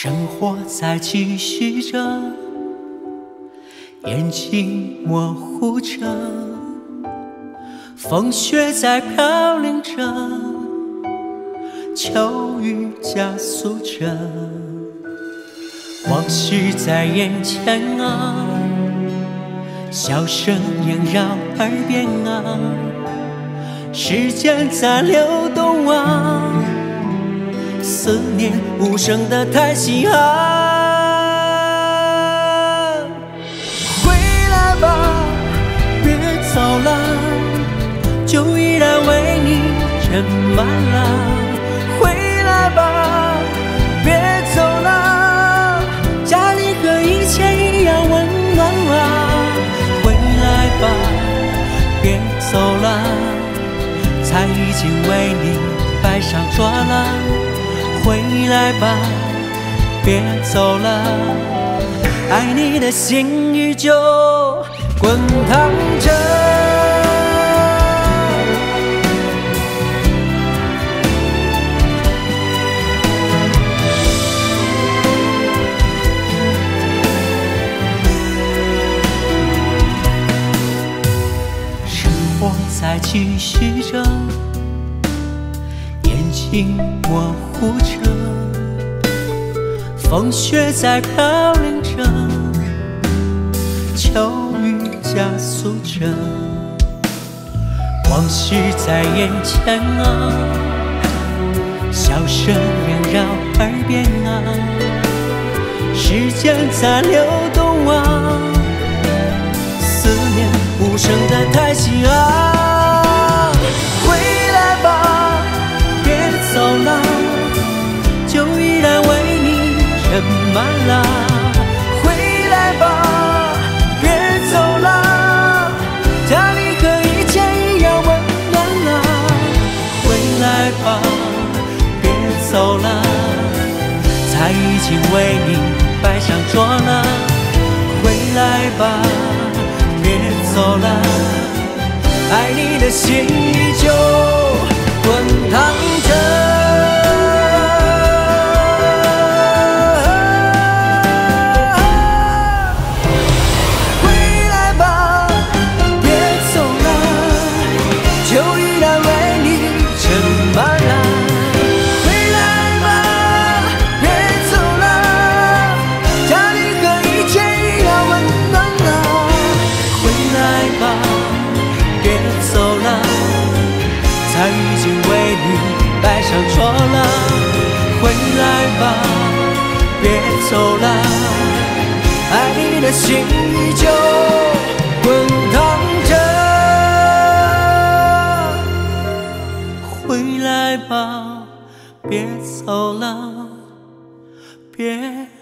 生活在继续着，眼睛模糊着，风雪在飘零着，秋雨加速着，往事在眼前啊，笑声萦绕耳边啊，时间在流动啊，思念无声的叹息啊，回来吧，别走了，就依然为你斟满了。回来吧，别走了，家里和以前一样温暖啊。回来吧，别走了，菜已经为你摆上桌了。回来吧，别走了，爱你的心依旧滚烫着。生活在继续着，眼睛模糊着，风雪在飘零着，秋雨加速着，往事在眼前啊，笑声萦绕耳边啊，时间在流动啊，思念无声的叹息啊，回来吧，别走了，就依然为你斟满了。回来吧，别走了，家里和以前一样温暖了。回来吧，别走了，菜已经为你摆上桌了。回来吧，别走了，爱你的心依旧滚烫着。菜已经为你摆上桌了，回来吧，别走了，爱你的心依旧滚烫着。回来吧，别走了，别